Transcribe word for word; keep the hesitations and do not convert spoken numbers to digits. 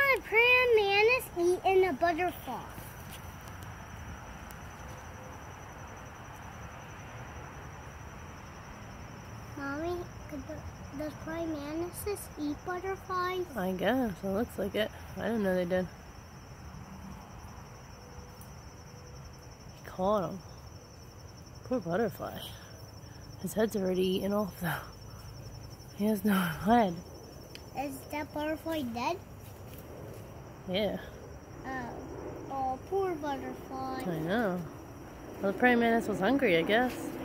a praying mantis eating a butterfly. Mommy, could the, does praying mantises eat butterflies? I guess. It looks like it. I didn't know they did. He caught him. Poor butterfly. His head's already eaten off though. He has no head. Is that butterfly dead? Yeah. Oh, oh, poor butterfly. I know. Well, the praying mantis was hungry, I guess.